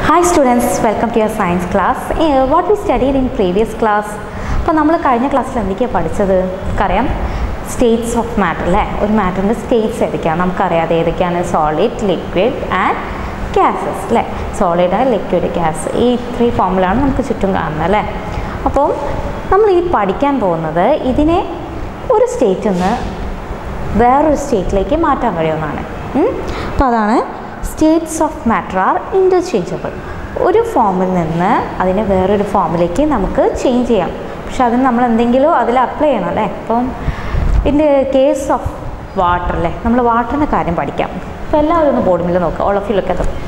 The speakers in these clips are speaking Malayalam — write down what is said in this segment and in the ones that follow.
Hi students, welcome to your science class. What we studied in previous class. അപ്പോൾ നമ്മൾ കഴിഞ്ഞ ക്ലാസ്സിൽ എന്തൊക്കെയാണ് പഠിച്ചത്? നമുക്കറിയാം സ്റ്റേറ്റ്സ് ഓഫ് മാറ്റർ അല്ലേ, ഒരു മാറ്ററിൻ്റെ സ്റ്റേറ്റ്സ് ഏതൊക്കെയാണ് നമുക്കറിയാതെ ഏതൊക്കെയാണ് സോളിഡ്, ലിക്വിഡ് ആൻഡ് ഗ്യാസസ് അല്ലേ. സോളിഡ് ആൻഡ് ലിക്വിഡ്, ഗ്യാസ്, ഈ ത്രീ ഫോമിലാണ് നമുക്ക് ചുറ്റും കാണുന്നത് അല്ലേ. അപ്പോൾ നമ്മൾ ഈ പഠിക്കാൻ പോകുന്നത് ഇതിനെ ഒരു സ്റ്റേറ്റിൽ നിന്ന് വേറൊരു സ്റ്റേറ്റിലേക്ക് മാറ്റാൻ കഴിയുമെന്നാണ്. അപ്പോൾ അതാണ് states of matter are interchangeable. ഒരു ഫോമിൽ നിന്ന് അതിനെ വേറൊരു ഫോമിലേക്ക് നമുക്ക് ചേഞ്ച് ചെയ്യാം. പക്ഷെ അതിന് നമ്മൾ എന്തെങ്കിലും അതിൽ അപ്ലൈ ചെയ്യണം അല്ലേ. അപ്പം ഇതിൻ്റെ കേസ് ഓഫ് വാട്ടർ അല്ലേ, നമ്മൾ വാട്ടറിൻ്റെ കാര്യം പഠിക്കാം. അപ്പോൾ എല്ലാവരും ഒന്ന് ബോർഡിൽ നോക്കുക. All of you look at them.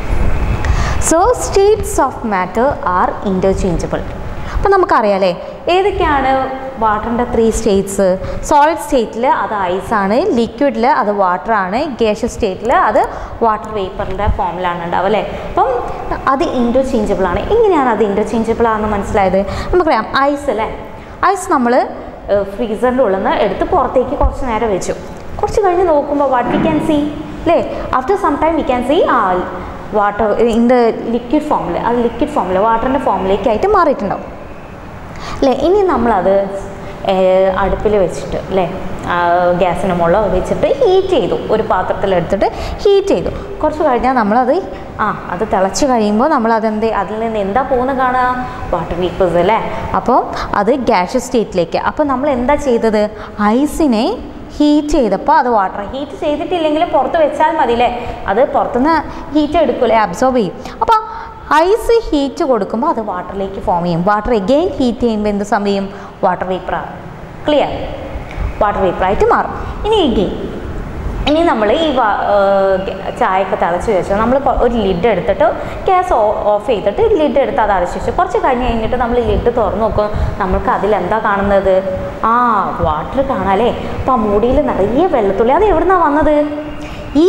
So states of matter are interchangeable. അപ്പോൾ നമുക്കറിയാമല്ലേ ഏതൊക്കെയാണ് വാട്ടറിൻ്റെ ത്രീ സ്റ്റേറ്റ്സ്. സോളിഡ് സ്റ്റേറ്റിൽ അത് ഐസാണ്, ലിക്വിഡിൽ അത് വാട്ടറാണ്, ഗ്യാഷ്യസ് സ്റ്റേറ്റിൽ അത് വാട്ടർ വേപ്പറിൻ്റെ ഫോമിലാണ് ഉണ്ടാവുക അല്ലേ. അപ്പം അത് ഇൻ്റർചേഞ്ചബിൾ ആണ്. എങ്ങനെയാണ് അത് ഇൻ്റർചേഞ്ചബിൾ ആണെന്ന് മനസ്സിലായത്? നമുക്കറിയാം ഐസ് അല്ലേ, ഐസ് നമ്മൾ ഫ്രീസറിൻ്റെ ഉള്ളിൽ നിന്ന് എടുത്ത് പുറത്തേക്ക് കുറച്ച് നേരം വെച്ചു. കുറച്ച് കഴിഞ്ഞ് നോക്കുമ്പോൾ വാട്ട് വി ക്യാൻ സീ അല്ലേ, after some time we can see water in the liquid ഫോമിൽ, അത് ലിക്വിഡ് ഫോമിൽ വാട്ടറിൻ്റെ ഫോമിലേക്കായിട്ട് മാറിയിട്ടുണ്ടാവും അല്ലേ. ഇനി നമ്മളത് അടുപ്പിൽ വെച്ചിട്ട് അല്ലേ, ഗ്യാസിന് മുകളിൽ വെച്ചിട്ട് ഹീറ്റ് ചെയ്തു, ഒരു പാത്രത്തിലെടുത്തിട്ട് ഹീറ്റ് ചെയ്തു. കുറച്ച് കഴിഞ്ഞാൽ നമ്മളത് അത് തിളച്ച് കഴിയുമ്പോൾ നമ്മളതെന്ത് അതിൽ നിന്ന് എന്താ പോകുന്നത് കാണുക, വാട്ടർ വേപ്പേഴ്സ് അല്ലേ. അപ്പോൾ അത് ഗ്യാഷ്യസ് സ്റ്റേറ്റിലേക്ക്. അപ്പോൾ നമ്മൾ എന്താ ചെയ്തത്, ഐസിനെ ഹീറ്റ് ചെയ്തപ്പോൾ അത് വാട്ടർ ഹീറ്റ് ചെയ്തിട്ടില്ലെങ്കിൽ പുറത്ത് വെച്ചാൽ മതി അല്ലേ, അത് പുറത്തുനിന്ന് ഹീറ്റ് എടുക്കൂലേ, അബ്സോർബ് ചെയ്യും. അപ്പോൾ ഐസ് ഹീറ്റ് കൊടുക്കുമ്പോൾ അത് വാട്ടറിലേക്ക് ഫോം ചെയ്യും. വാട്ടർ എഗെയിൻ ഹീറ്റ് ചെയ്യുമ്പോൾ എന്ത് സംഭവിക്കും, വാട്ടർ വേപ്പറാണ്. ക്ലിയർ, വാട്ടർ വേപ്പറായിട്ട് മാറും. ഇനി നമ്മൾ ഈ ചായയൊക്കെ തിളച്ച് വെച്ചാൽ നമ്മൾ ഒരു ലിഡ് എടുത്തിട്ട് ഗ്യാസ് ഓഫ് ചെയ്തിട്ട് ലിഡ് എടുത്ത് അത് അടച്ചു വെച്ചു. കുറച്ച് കഴിഞ്ഞിട്ട് നമ്മൾ ലിഡ് തുറന്ന് നോക്കും, നമ്മൾക്ക് അതിലെന്താ കാണുന്നത്, വാട്ടർ കാണാമല്ലേ. അപ്പോൾ ആ മൂടിയിൽ നിറയെ വെള്ളത്തുള്ളി. അത് എവിടെ നിന്നാണ് വന്നത്, ഈ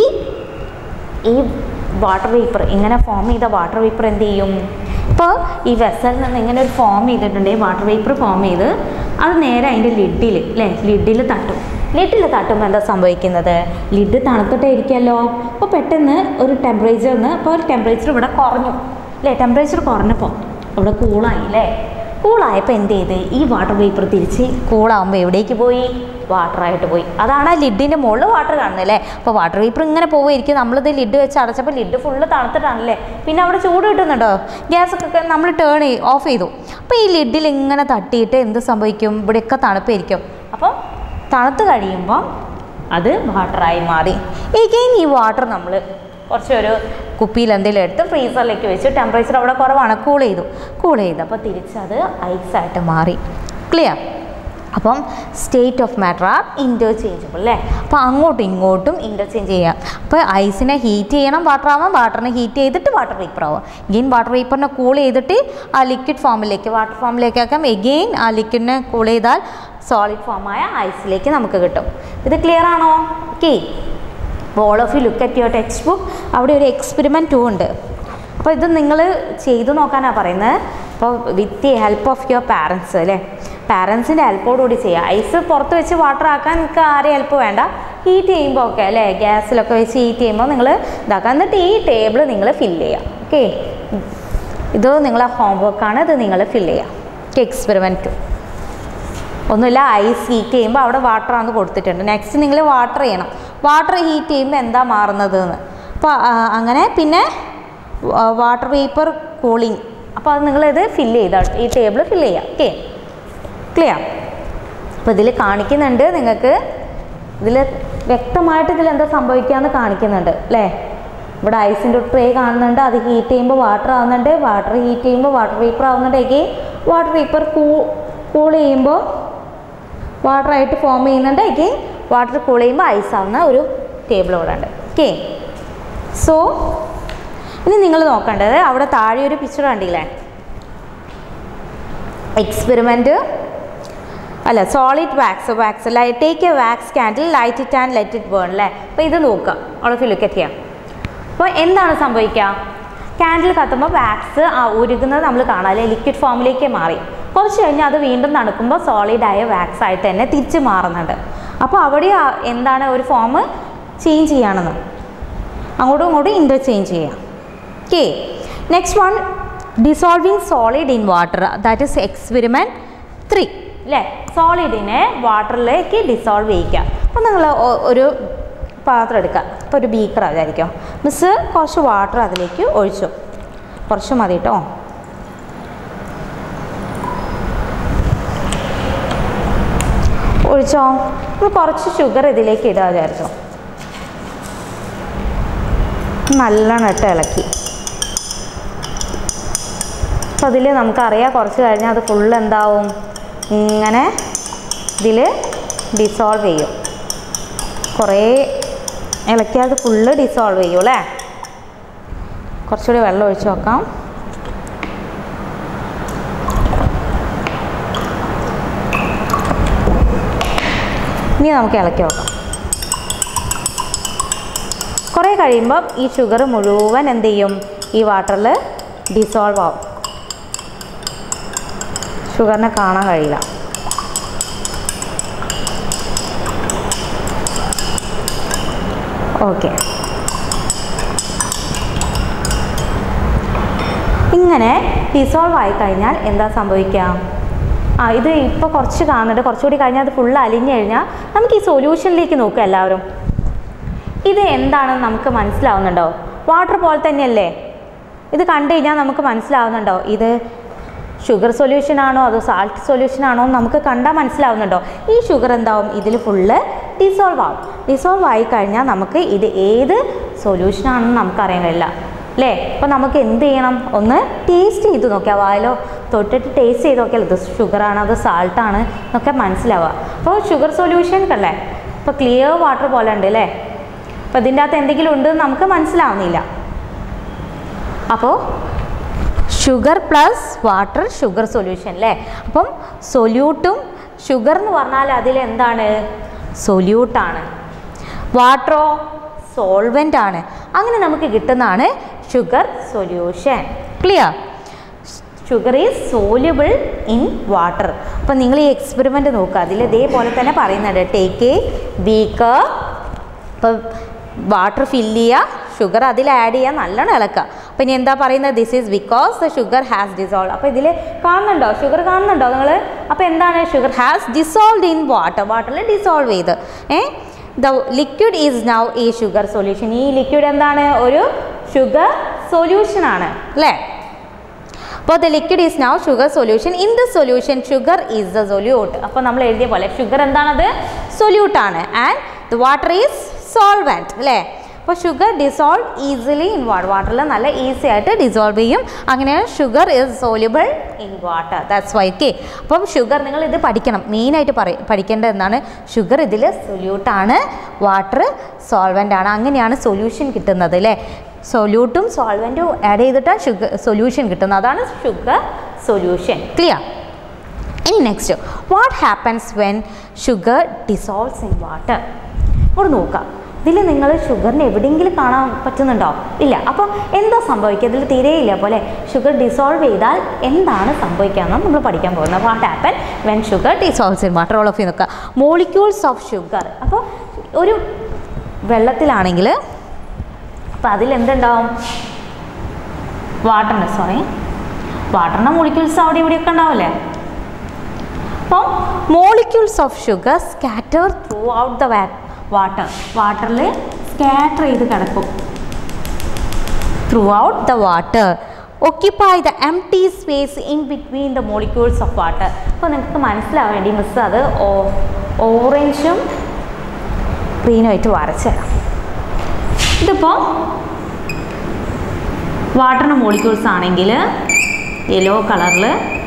വാട്ടർ വേപ്പർ ഇങ്ങനെ ഫോം ചെയ്ത വാട്ടർ വേപ്പർ എന്ത് ചെയ്യും, ഇപ്പോൾ ഈ വെസലിൽ നിന്ന് ഇങ്ങനെ ഒരു ഫോം ചെയ്തിട്ടുണ്ടെങ്കിൽ വാട്ടർ വേപ്പർ ഫോം ചെയ്ത് അത് നേരെ അതിൻ്റെ ലിഡിൽ അല്ലേ, ലിഡിൽ തട്ടും. ലിഡിൽ തട്ടുമ്പോൾ എന്താ സംഭവിക്കുന്നത്, ലിഡ് തണുത്തിട്ടേ ഇരിക്കുമല്ലോ. അപ്പോൾ പെട്ടെന്ന് ഒരു ടെമ്പറേച്ചറിന് ഇപ്പോൾ ഒരു ടെമ്പറേച്ചർ ഇവിടെ കുറഞ്ഞു അല്ലേ, ടെമ്പറേച്ചർ കുറഞ്ഞപ്പോൾ ഇവിടെ കൂളായി അല്ലേ. കൂളായപ്പോൾ എന്ത് ചെയ്ത്, ഈ വാട്ടർ വേപ്പർ തിരിച്ച് കൂളാകുമ്പോൾ എവിടേക്ക് പോയി, വാട്ടറായിട്ട് പോയി. അതാണ് ആ ലിഡിൻ്റെ മുകളിൽ വാട്ടർ കാണുന്നത് അല്ലേ. അപ്പോൾ വാട്ടർ വേപ്പർ ഇങ്ങനെ പോവുമായിരിക്കും. നമ്മളിത് ലിഡ് വെച്ച് അടച്ചപ്പോൾ ലിഡ് ഫുള്ള് തണുത്തിട്ടാണല്ലേ, പിന്നെ അവിടെ ചൂട് കിട്ടുന്നുണ്ടോ, ഗ്യാസൊക്കെ നമ്മൾ ഓഫ് ചെയ്തു. അപ്പോൾ ഈ ലിഡിൽ ഇങ്ങനെ തട്ടിയിട്ട് എന്ത് സംഭവിക്കും, ഇവിടെയൊക്കെ തണുപ്പായിരിക്കും. അപ്പോൾ തണുത്ത് കഴിയുമ്പോൾ അത് വാട്ടറായി മാറി. എഗെയിൻ ഈ വാട്ടർ നമ്മൾ കുറച്ചൊരു കുപ്പിയിൽ എന്തെങ്കിലും എടുത്ത് ഫ്രീസറിലേക്ക് വെച്ച് ടെമ്പറേച്ചർ അവിടെ കുറവാണ്, കൂൾ ചെയ്തു അപ്പോൾ തിരിച്ചത് ഐസായിട്ട് മാറി. ക്ലിയർ. അപ്പം state of matter are interchangeable അല്ലേ. അപ്പോൾ അങ്ങോട്ടും ഇങ്ങോട്ടും ഇൻ്റർചേഞ്ച് ചെയ്യാം. അപ്പോൾ ഐസിനെ ഹീറ്റ് ചെയ്യണം, വാട്ടർ ആവാം, വാട്ടറിനെ ഹീറ്റ് ചെയ്തിട്ട് വാട്ടർ വേപ്പർ ആവും. എഗെയിൻ വാട്ടർ വേപ്പറിനെ കൂൾ ചെയ്തിട്ട് ആ ലിക്വിഡ് ഫോമിലേക്ക് വാട്ടർ ഫോമിലേക്ക് ആക്കാം. എഗെയിൻ ആ ലിക്വിഡിനെ കൂൾ ചെയ്താൽ സോളിഡ് ഫോമായ ഐസിലേക്ക് നമുക്ക് കിട്ടും. ഇത് ക്ലിയർ ആണോ? Okay. All of you look at your textbook. അവിടെ ഒരു എക്സ്പെരിമെൻറ്റ് 2 ഉണ്ട്. അപ്പോൾ ഇത് നിങ്ങൾ ചെയ്തു നോക്കാനാണ് പറയുന്നത്. അപ്പോൾ with the help of your parents അല്ലേ, പാരൻസിൻ്റെ ഹെൽപ്പോടുകൂടി ചെയ്യുക. ഐസ് പുറത്ത് വെച്ച് വാട്ടർ ആക്കാൻ നിങ്ങൾക്ക് ആരെയും ഹെൽപ്പ് വേണ്ട. ഹീറ്റ് ചെയ്യുമ്പോൾ ഒക്കെ അല്ലേ, ഗ്യാസിലൊക്കെ വെച്ച് ഹീറ്റ് ചെയ്യുമ്പോൾ നിങ്ങൾ ഇതാക്കുക. എന്നിട്ട് ഈ ടേബിൾ നിങ്ങൾ ഫില്ല് ചെയ്യുക. ഓക്കെ, ഇത് നിങ്ങളെ ഹോംവർക്കാണ്, ഇത് നിങ്ങൾ ഫില്ല് ചെയ്യുക. Okay, experiment 2. ഒന്നുമില്ല, ഐസ് ഹീറ്റ് ചെയ്യുമ്പോൾ അവിടെ വാട്ടറാണെന്ന് കൊടുത്തിട്ടുണ്ട്. നെക്സ്റ്റ് നിങ്ങൾ വാട്ടർ ചെയ്യണം. വാട്ടർ ഹീറ്റ് ചെയ്യുമ്പോൾ എന്താ മാറുന്നത് എന്ന്. അപ്പോൾ അങ്ങനെ പിന്നെ വാട്ടർ വേപ്പർ കൂളിങ്. അപ്പോൾ അത് നിങ്ങളിത് ഫില്ല് ചെയ്താൽ ഈ ടേബിൾ ഫില്ല് ചെയ്യുക. Okay, clear. അപ്പോൾ ഇതിൽ കാണിക്കുന്നുണ്ട് നിങ്ങൾക്ക്, ഇതിൽ വ്യക്തമായിട്ട് ഇതിലെന്താ സംഭവിക്കുകയെന്ന് കാണിക്കുന്നുണ്ട് അല്ലേ. ഇവിടെ ഐസിൻ്റെ ട്രേ കാണുന്നുണ്ട്, അത് ഹീറ്റ് ചെയ്യുമ്പോൾ വാട്ടർ ആവുന്നുണ്ട്, വാട്ടർ ഹീറ്റ് ചെയ്യുമ്പോൾ വാട്ടർ വേപ്പർ ആവുന്നുണ്ട്. എഗെയിൻ വാട്ടർ വേപ്പർ കൂൾ ചെയ്യുമ്പോൾ വാട്ടറായിട്ട് ഫോം ചെയ്യുന്നുണ്ട്. എഗെയിൻ വാട്ടർ കൂൾ ചെയ്യുമ്പോൾ ഐസ് ആവുന്ന ഒരു ടേബിൾ ഇവിടെ ഉണ്ട്. ഓക്കെ, സോ ഇനി നിങ്ങൾ നോക്കേണ്ടത് അവിടെ താഴെ ഒരു പിക്ചർ കണ്ടില്ലേ, എക്സ്പെരിമെൻറ്റ് അല്ല, solid wax take a wax candle, light it and let it burn അല്ലേ. അപ്പോൾ ഇത് നോക്കുക, അവിടെ ലുക്ക് ചെയ്യാം. അപ്പോൾ എന്താണ് സംഭവിക്കുക, ക്യാൻഡിൽ കത്തുമ്പോൾ വാക്സ് ഉരുകുന്നത് നമ്മൾ കാണാം അല്ലേ, ലിക്വിഡ് ഫോമിലേക്ക് മാറി. കുറച്ച് കഴിഞ്ഞാൽ അത് വീണ്ടും തണുക്കുമ്പോൾ സോളിഡായ വാക്സ് ആയിട്ട് തന്നെ തിരിച്ച് മാറുന്നുണ്ട്. അപ്പോൾ അവിടെ എന്താണ് ഒരു ഫോം ചേഞ്ച് ചെയ്യുകയാണെന്ന്, അങ്ങോട്ടും ഇങ്ങോട്ടും ഇൻ്റർചേഞ്ച് ചെയ്യാം. Okay, next one dissolving solid in water, that is experiment 3 അല്ലേ. സോളിഡിനെ വാട്ടറിലേക്ക് ഡിസോൾവ് ചെയ്യിക്കുക. അപ്പോൾ നിങ്ങൾ ഒരു പാത്രം എടുക്കുക. ഇപ്പോൾ ഒരു ബീക്കറാണ് വിചാരിക്കും. മിസ്സ് കുറച്ച് വാട്ടർ അതിലേക്ക് ഒഴിച്ചു, കുറച്ച് മതി കേട്ടോ. ഒഴിച്ചോ. നമ്മൾ കുറച്ച് ഷുഗർ ഇതിലേക്ക് ഇടുക വിചാരിച്ചോ. നല്ലോണം ഇട്ട് ഇളക്കി. അപ്പോൾ അതിൽ നമുക്കറിയാം കുറച്ച് കഴിഞ്ഞാൽ അത് ഫുള്ള് എന്താവും, ഇങ്ങനെ ഇതിൽ ഡിസോൾവ് ചെയ്യും. കുറേ ഇളക്കിയാൽ അത് ഫുള്ള് ഡിസോൾവ് ചെയ്യും അല്ലേ. കുറച്ചുകൂടി വെള്ളം ഒഴിച്ച് നോക്കാം. ഇനി നമുക്ക് ഇളക്കി നോക്കാം. കുറേ കഴിയുമ്പം ഈ ഷുഗർ മുഴുവൻ എന്ത് ചെയ്യും, ഈ വാട്ടറിൽ ഡിസോൾവ് ആവും. ഷുഗറിനെ കാണാൻ കഴിയില്ല. ഓക്കെ, ഇങ്ങനെ ഡിസോൾവ് ആയിക്കഴിഞ്ഞാൽ എന്താ സംഭവിക്കുക? ഇത് ഇപ്പോൾ കുറച്ച് കാണുന്നുണ്ട്, കുറച്ചുകൂടി കഴിഞ്ഞാൽ അത് ഫുള്ള് അലിഞ്ഞു കഴിഞ്ഞാൽ നമുക്ക് ഈ സൊല്യൂഷനിലേക്ക് നോക്കുക എല്ലാവരും. ഇത് എന്താണെന്ന് നമുക്ക് മനസ്സിലാവുന്നുണ്ടോ? വാട്ടർ പോലെ തന്നെയല്ലേ. ഇത് കണ്ടു കഴിഞ്ഞാൽ നമുക്ക് മനസ്സിലാവുന്നുണ്ടോ ഇത് ഷുഗർ സൊല്യൂഷൻ ആണോ അതോ സാൾട്ട് സൊല്യൂഷൻ ആണോ എന്ന് നമുക്ക് കണ്ടാൽ മനസ്സിലാവുന്നുണ്ടോ? ഈ ഷുഗർ എന്താവും, ഇതിൽ ഫുള്ള് ഡിസോൾവ് ആവും. ഡിസോൾവ് ആയിക്കഴിഞ്ഞാൽ നമുക്ക് ഇത് ഏത് സൊല്യൂഷനാണെന്ന് നമുക്കറിയാൻ കഴിയില്ല അല്ലേ. അപ്പോൾ നമുക്ക് എന്ത് ചെയ്യണം, ഒന്ന് ടേസ്റ്റ് ചെയ്ത് നോക്കിയാൽ, വായിലോ തൊട്ടിട്ട് ടേസ്റ്റ് ചെയ്ത് നോക്കിയാൽ ഇത് ഷുഗറാണ് അത് സാൾട്ടാണ് എന്നൊക്കെ മനസ്സിലാവുക. അപ്പോൾ ഷുഗർ സൊല്യൂഷൻ അല്ലേ, ഇപ്പോൾ ക്ലിയർ വാട്ടർ പോലെ ഉണ്ട് അല്ലേ. അപ്പോൾ ഇതിൻ്റെ അകത്ത് എന്തെങ്കിലും ഉണ്ടെന്ന് നമുക്ക് മനസ്സിലാവുന്നില്ല. അപ്പോൾ sugar plus water sugar solution അല്ലേ. അപ്പം സൊല്യൂട്ടും ഷുഗർ എന്ന് പറഞ്ഞാൽ അതിലെന്താണ്, സൊല്യൂട്ടാണ്. വാട്ടറോ സോൾവെൻ്റ് ആണ്. അങ്ങനെ നമുക്ക് കിട്ടുന്നതാണ് sugar solution. Clear? Sugar is soluble in water. അപ്പം നിങ്ങൾ ഈ എക്സ്പെരിമെൻറ്റ് നോക്കുക, അതിൽ ഇതേപോലെ തന്നെ പറയുന്നുണ്ട്. ടേക്ക് എ ബീക്കർ, ഇപ്പം വാട്ടർ ഫില്ല് ചെയ്യുക, ഷുഗർ അതിൽ ആഡ് ചെയ്യുക, നല്ലോണം ഇളക്കുക. അപ്പം ഇനി എന്താ പറയുന്നത്, this is because the sugar has dissolve. അപ്പോൾ ഇതിൽ കാണുന്നുണ്ടോ, ഷുഗർ കാണുന്നുണ്ടോ നിങ്ങൾ? അപ്പോൾ എന്താണ്, sugar has dissolved in water, വാട്ടറിൽ ഡിസോൾവ് ചെയ്ത്. ദ ലിക്വിഡ് ഈസ് നൗ ഈ ഷുഗർ സൊല്യൂഷൻ. ഈ ലിക്വിഡ് എന്താണ്, ഒരു ഷുഗർ സൊല്യൂഷനാണ് അല്ലേ. അപ്പോൾ the liquid is now sugar solution. In the solution sugar is the solute. അപ്പോൾ നമ്മൾ എഴുതിയ പോലെ ഷുഗർ എന്താണത്, സൊല്യൂട്ടാണ്. And the water is solvent അല്ലേ. അപ്പോൾ sugar dissolve easily in water, വാട്ടറിൽ നല്ല ഈസി ആയിട്ട് ഡിസോൾവ് ചെയ്യും. അങ്ങനെയാണ് sugar is soluble in water. That's why. Okay, അപ്പം ഷുഗർ നിങ്ങൾ ഇത് പഠിക്കണം. മെയിനായിട്ട് പഠിക്കേണ്ടത് എന്താണ്, ഷുഗർ ഇതിൽ സൊല്യൂട്ടാണ്, വാട്ടർ സോൾവെൻ്റ് ആണ്. അങ്ങനെയാണ് സൊല്യൂഷൻ കിട്ടുന്നത് അല്ലേ. സൊല്യൂട്ടും സോൾവെൻറ്റും ആഡ് ചെയ്തിട്ടാണ് ഷുഗർ സൊല്യൂഷൻ കിട്ടുന്നത്. അതാണ് ഷുഗർ സൊല്യൂഷൻ. ക്ലിയർ? ഇനി next, what happens when sugar dissolves in water. ഇവിടെ നോക്കാം, ഇതിൽ നിങ്ങൾ ഷുഗറിന് എവിടെയെങ്കിലും കാണാൻ പറ്റുന്നുണ്ടോ? ഇല്ല. അപ്പോൾ എന്താ സംഭവിക്കുക, ഇതിൽ തീരെയില്ല പോലെ. ഷുഗർ ഡിസോൾവ് ചെയ്താൽ എന്താണ് സംഭവിക്കുകയെന്നാണ് നമ്മൾ പഠിക്കാൻ പോകുന്നത്. What happen when sugar dissolves in water. All of you നോക്കുക, മോളിക്യൂൾസ് ഓഫ് ഷുഗർ. അപ്പോൾ ഒരു വെള്ളത്തിലാണെങ്കിൽ അപ്പോൾ അതിലെന്തുണ്ടാവും, വാട്ടറിൻ്റെ മോളിക്യൂൾസ് അവിടെ ഇവിടെയൊക്കെ ഉണ്ടാവില്ലേ. അപ്പോൾ molecules of sugar scatter throughout the വാട്ടറിൽ സ്കാറ്റർ ചെയ്ത് കിടക്കും. Throughout the water occupy the empty space in between the molecules of water. അപ്പോൾ നിങ്ങൾക്ക് മനസ്സിലാവാൻ വേണ്ടി മിസ് അത് ഓറഞ്ചും ഗ്രീനുമായിട്ട് വരച്ചുതരാം. ഇതിപ്പോൾ വാട്ടറിൻ്റെ മോളിക്യൂൾസ് ആണെങ്കിൽ യെല്ലോ കളറിൽ,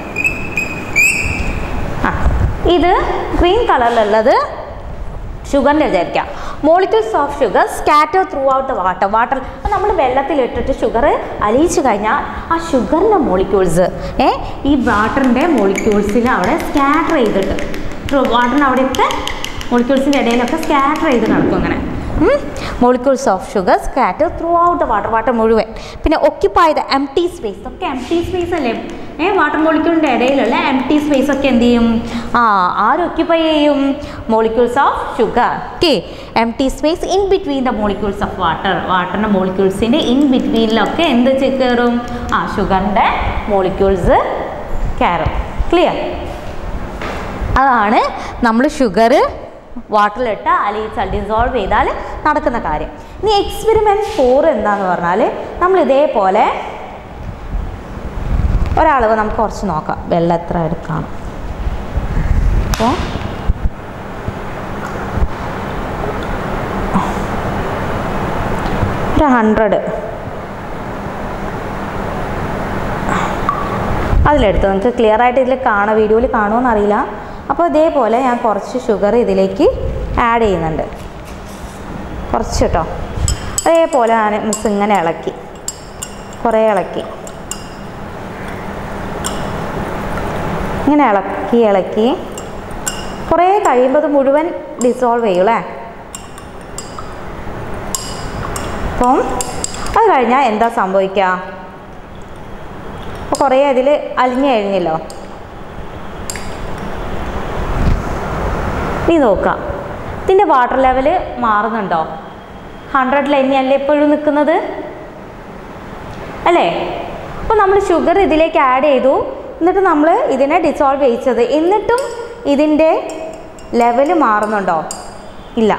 ഇത് ഗ്രീൻ കളറിലുള്ളത് ഷുഗറിൻ്റെ വിചാരിക്കാം. Molecules of sugar scatter throughout the water. അപ്പോൾ നമ്മൾ വെള്ളത്തിലിട്ടിട്ട് ഷുഗർ അലിയിച്ചു കഴിഞ്ഞാൽ ആ ഷുഗറിൻ്റെ മോളിക്യൂൾസ് ഈ വാട്ടറിൻ്റെ മോളിക്യൂൾസിൽ അവിടെ സ്കാറ്റർ ചെയ്തിട്ട് വാട്ടറിന് അവിടെയൊക്കെ മോളിക്യൂൾസിൻ്റെ ഇടയിലൊക്കെ സ്കാറ്റർ ചെയ്ത് കിടക്കും. അങ്ങനെ molecules of sugar scatter throughout the water മുഴുവൻ. പിന്നെ ഒക്യുപ്പൈ ദ എംപ്റ്റി സ്പേസ്, ഒക്കെ എംപ്റ്റി സ്പേസ് അല്ലേ, വാട്ടർ മോളിക്യൂളിൻ്റെ ഇടയിലുള്ള എംപ്റ്റി സ്പേസ് ഒക്കെ എന്ത് ചെയ്യും, ആര് ഒക്യുപ്പൈ ചെയ്യും, molecules of sugar. Okay, empty space in between the molecules of വാട്ടറിൻ്റെ മോളിക്യൂൾസിൻ്റെ ഇൻ ബിറ്റ്വീനിലൊക്കെ എന്ത് കയറും, ഷുഗറിൻ്റെ മോളിക്യൂൾസ് കയറും. ക്ലിയർ? അതാണ് നമ്മൾ ഷുഗർ വാട്ടറിലിട്ട് അല്ലെങ്കിൽ ഡിസോൾവ് ചെയ്താൽ നടക്കുന്ന കാര്യം. ഇനി എക്സ്പെരിമെൻറ്റ് 4 എന്താണെന്ന് പറഞ്ഞാൽ നമ്മൾ ഇതേപോലെ ഒരളവ് നമുക്ക് കുറച്ച് നോക്കാം, വെള്ളം എത്ര എടുക്കണം. അപ്പോൾ ഒരു 100 അതിലെടുത്ത് നിങ്ങൾക്ക് ക്ലിയർ ആയിട്ട് ഇതിൽ വീഡിയോയിൽ കാണുമെന്ന് അറിയില്ല. അപ്പോൾ ഇതേപോലെ ഞാൻ കുറച്ച് ഷുഗർ ഇതിലേക്ക് ആഡ് ചെയ്യുന്നുണ്ട്, കുറച്ച് കേട്ടോ. അതേപോലെ ഞാൻ മിസ് ഇങ്ങനെ ഇളക്കി, കുറേ ഇളക്കി, ഇങ്ങനെ ഇളക്കി കുറേ കഴിയുമ്പോൾ അത് മുഴുവൻ ഡിസോൾവ് ചെയ്യും അല്ലേ. അപ്പം അത് കഴിഞ്ഞാൽ എന്താ സംഭവിക്കുക, അപ്പോൾ കുറേ അതിൽ അലിഞ്ഞു കഴിഞ്ഞല്ലോ. നീ നോക്കാം, ഇതിൻ്റെ വാട്ടർ ലെവൽ മാറുന്നുണ്ടോ? 100 തന്നെയല്ലേ എപ്പോഴും നിൽക്കുന്നത് അല്ലേ. അപ്പോൾ നമ്മൾ ഷുഗർ ഇതിലേക്ക് ആഡ് ചെയ്തു, എന്നിട്ട് നമ്മൾ ഇതിനെ ഡിസോൾവ് ചെയ്യിച്ചത്, എന്നിട്ടും ഇതിൻ്റെ ലെവൽ മാറുന്നുണ്ടോ? ഇല്ല,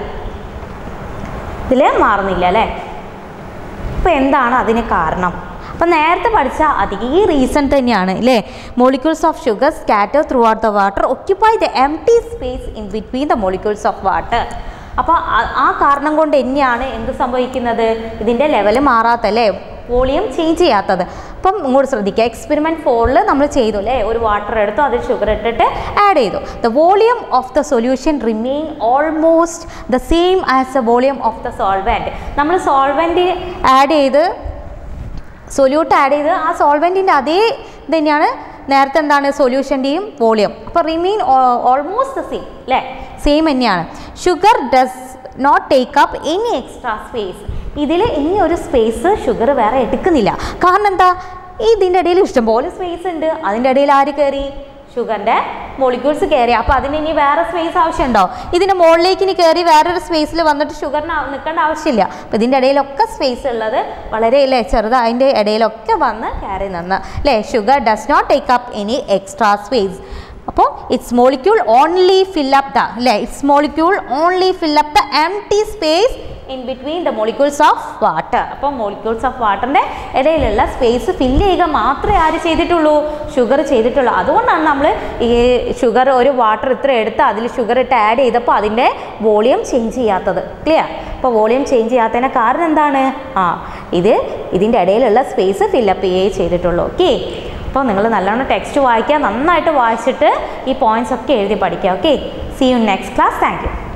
ഇതിൽ മാറുന്നില്ല അല്ലേ. അപ്പോൾ എന്താണ് അതിന് കാരണം? അപ്പോൾ നേരത്തെ പഠിച്ച അതേ റീസൺ തന്നെയാണ് അല്ലേ. Molecules of sugar scatter throughout the water occupy the empty space in between the molecules of water. അപ്പോൾ ആ കാരണം കൊണ്ട് തന്നെയാണ് എന്ത് സംഭവിക്കുന്നത്, ഇതിൻ്റെ ലെവൽ മാറാത്തല്ലേ, വോളിയം ചേഞ്ച് ചെയ്യാത്തത്. അപ്പം ഇങ്ങോട്ട് ശ്രദ്ധിക്കുക, എക്സ്പെരിമെൻറ്റ് 4 നമ്മൾ ചെയ്തു അല്ലേ, ഒരു വാട്ടർ എടുത്തു, അതിൽ ഷുഗർ ഇട്ടിട്ട് ആഡ് ചെയ്തു. The volume of the solution remain almost the same as the volume of the solvent. നമ്മൾ സോൾവെൻറ്റ് ആഡ് ചെയ്ത് സൊല്യൂട്ട് ആഡ് ചെയ്ത് ആ സോൾവെൻറ്റിൻ്റെ അതേ ഇത് തന്നെയാണ് നേരത്തെ എന്താണ് സൊല്യൂഷൻ്റെയും വോളിയം. അപ്പോൾ റിമെയിൻ ഓൾമോസ്റ്റ് ദ സെയിം അല്ലേ, സെയിം തന്നെയാണ്. Sugar does not take up any extra space. ഇതിൽ ഇനി ഒരു സ്പേസ് ഷുഗർ വേറെ എടുക്കുന്നില്ല. കാരണം എന്താ, ഇതിൻ്റെ ഇടയിൽ ഇഷ്ടംപോലെ സ്പേസ് ഉണ്ട്, അതിൻ്റെ ഇടയിൽ ആര് കയറി, ഷുഗറിൻ്റെ മോളിക്യൂൾസ് കയറി. അപ്പോൾ അതിന് ഇനി വേറെ സ്പേസ് ആവശ്യമുണ്ടോ? ഇതിൻ്റെ മുകളിലേക്ക് ഇനി കയറി വേറൊരു സ്പേസിൽ വന്നിട്ട് ഷുഗറിന് നിൽക്കേണ്ട ആവശ്യമില്ല. അപ്പോൾ ഇതിൻ്റെ ഇടയിലൊക്കെ സ്പേസ് ഉള്ളത് വളരെ അല്ലേ ചെറുത്, അതിൻ്റെ ഇടയിലൊക്കെ വന്ന് കയറി നിന്ന് അല്ലേ. Sugar does not take up any extra space. അപ്പോൾ its molecule only fill up the അല്ലേ, its molecule only fill up the empty space in between the molecules of water. അപ്പോൾ മോളിക്യൂൾസ് ഓഫ് വാട്ടറിൻ്റെ ഇടയിലുള്ള സ്പേസ് ഫില്ല് ചെയ്യുക മാത്രമേ ആര് ചെയ്തിട്ടുള്ളൂ, ഷുഗർ ചെയ്തിട്ടുള്ളൂ. അതുകൊണ്ടാണ് നമ്മൾ ഈ ഷുഗർ ഒരു വാട്ടർ ഇത്ര എടുത്ത് അതിൽ ഷുഗർ ഇട്ട് ആഡ് ചെയ്തപ്പോൾ അതിൻ്റെ വോളിയം ചേഞ്ച് ചെയ്യാത്തത്. ക്ലിയർ? അപ്പോൾ വോളിയം ചേഞ്ച് ചെയ്യാത്തതിന് കാരണം എന്താണ്, ഇതിൻ്റെ ഇടയിലുള്ള സ്പേസ് ഫില്ലപ്പ് ചെയ്യുകയേ ചെയ്തിട്ടുള്ളൂ. ഓക്കെ, അപ്പോൾ നിങ്ങൾ നല്ലോണം ടെക്സ്റ്റ് വായിക്കുക, നന്നായിട്ട് വായിച്ചിട്ട് ഈ പോയിൻറ്റ്സ് ഒക്കെ എഴുതി പഠിക്കുക. Okay, see you next class. Thank U.